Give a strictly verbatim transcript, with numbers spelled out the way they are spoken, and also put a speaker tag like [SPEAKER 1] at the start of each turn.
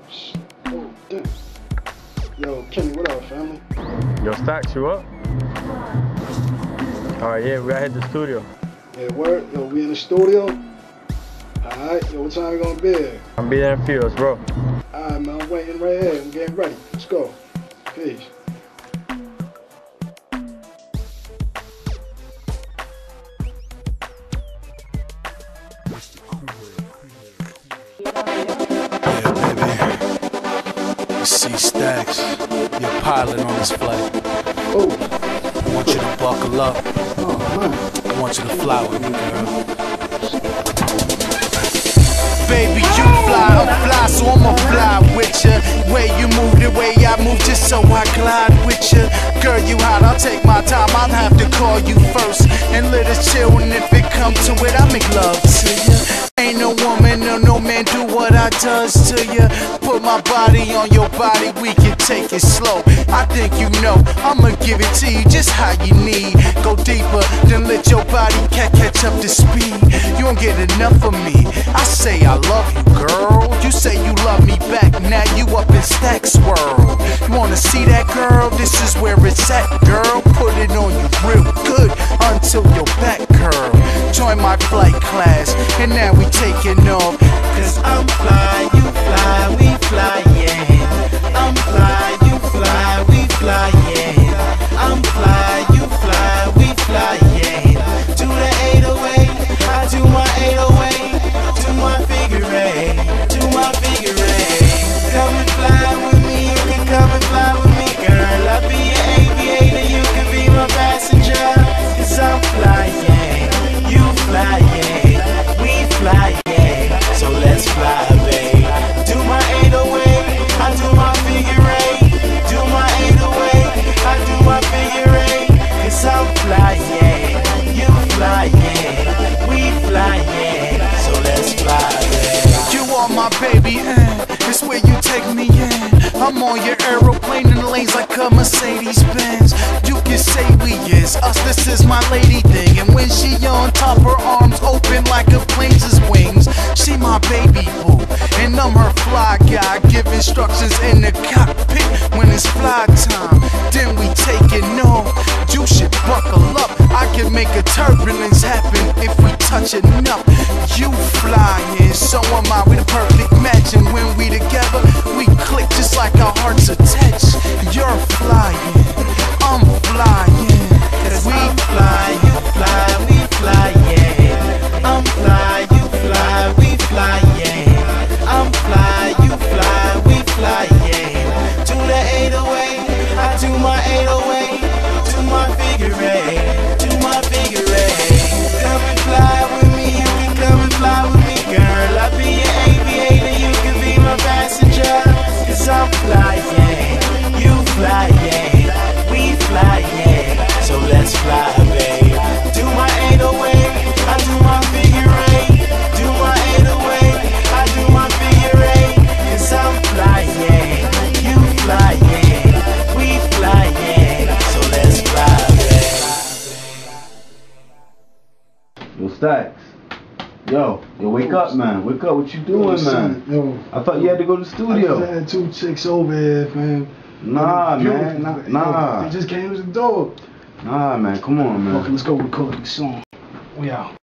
[SPEAKER 1] Oh, damn. Yo, Kenny, what up, family?
[SPEAKER 2] Yo, Stacks, you up? Alright, yeah, we gotta hit the studio.
[SPEAKER 1] Yeah, word? Yo, we in the studio? Alright, yo, what time we gonna be here?
[SPEAKER 2] I'm be there in a few, let's roll.
[SPEAKER 1] Alright, man, I'm waiting right here. I'm getting ready. Let's go. Peace.
[SPEAKER 3] Yeah, baby. You see Stacks, you're a pilot on this flight.
[SPEAKER 1] Oh.
[SPEAKER 3] I want you to buckle up.
[SPEAKER 1] Oh, man.
[SPEAKER 3] I want you to fly with me, girl. Baby, you fly, I'm fly, so I'ma fly with ya. Way you move, the way I move, just so I glide with ya. Girl, you hot, I'll take my time, I'll have to call you first and let us chill, and if it comes to it, I make love to ya. Ain't no woman or no man do what I does to ya. Put my body on your body, we can take it slow. I think you know, I'ma give it to you just how you need. Go deeper, then let your body catch up to speed. You won't get enough of me, I say I love you, girl. You say you love me back, now you up in Stacks world. You wanna see that, girl? This is where it's at, girl. Put it on you real good until your back curl. Join my flight class, and now we taking off. Cause I'm fly, you fly, we fly, yeah. I'm fly, you fly, we fly, yeah. I'm fly, you fly, we fly, yeah. Do the eight oh eight, I do my eight oh eight. Do my figure eight, do my figure eight. Come and fly with me, you can come and fly with me, girl. I'll be your aviator, you can be my passenger. Cause I'm fly, yeah. You fly, yeah. We fly, yeah. So let's fly, babe. Do my eight oh eight, I do my figure eight. Do my eight oh eight, I do my figure eight. Cause I'm fly, yeah. You fly, yeah. We fly, yeah. So let's fly, babe. You are my baby, and it's where you take me in. I'm on your aeroplane in the lanes like a Mercedes Benz. You can say we is us, this is my lady thing. And when she on top, her arms open like a plane's wings. She my baby boo, and I'm her fly guy. Give instructions in the cockpit when it's fly time. Then we taking off, you should buckle up. I can make a turbulence happen if we touch enough. You flying, so am I, we the perfect match. And when we together, we click just like our hearts attach. You're flying, I'm flying. Cause we fly, you fly, we fly, yeah. I'm fly, you fly, we fly, yeah. I'm fly, you fly, we fly, yeah. Do the eight oh eight, I do my eight oh eight. Do my figure eight, do my figure eight. Come and fly with me, you can come and fly with me, girl. I'll be your aviator, you can be my passenger. Cause I'm fly, yeah. You fly, yeah. We fly, yeah. So let's fly, babe. Do my eight oh eight, I do my figure eight. Do my eight oh eight, I do my figure eight. Cause I'm fly, yeah. You fly, yeah. We fly, yeah. So let's fly, babe.
[SPEAKER 4] Yo, Stacks. Yo, yo, wake up, man. Wake up. What you doing,
[SPEAKER 1] Yo,
[SPEAKER 4] man?
[SPEAKER 1] Yo,
[SPEAKER 4] I thought you had to go to the
[SPEAKER 1] I
[SPEAKER 4] studio.
[SPEAKER 1] just had two chicks over here, man.
[SPEAKER 4] Nah,
[SPEAKER 1] Beautiful.
[SPEAKER 4] man. Nah,
[SPEAKER 1] Yo,
[SPEAKER 4] nah.
[SPEAKER 1] They just came to the door.
[SPEAKER 4] Nah, man. Come on, man.
[SPEAKER 1] Okay, let's go record this song. We out.